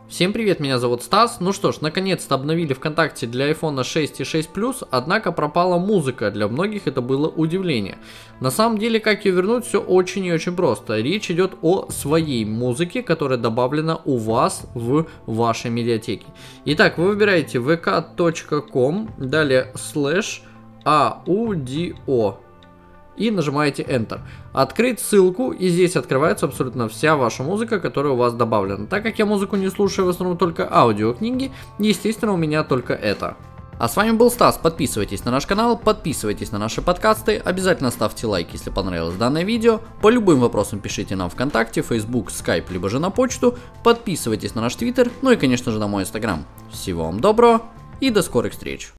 Всем привет, меня зовут Стас. Ну что ж, наконец-то обновили ВКонтакте для iPhone 6 и 6 Plus, однако пропала музыка, для многих это было удивление. На самом деле, как ее вернуть, все очень и очень просто. Речь идет о своей музыке, которая добавлена у вас в вашей медиатеке. Итак, вы выбираете vk.com, далее /audio. И нажимаете Enter. Открыть ссылку, и здесь открывается абсолютно вся ваша музыка, которая у вас добавлена. Так как я музыку не слушаю, в основном только аудиокниги, естественно, у меня только это. А с вами был Стас, подписывайтесь на наш канал, подписывайтесь на наши подкасты, обязательно ставьте лайк, если понравилось данное видео, по любым вопросам пишите нам ВКонтакте, Facebook, Skype, либо же на почту, подписывайтесь на наш Твиттер, ну и конечно же на мой Инстаграм. Всего вам доброго и до скорых встреч!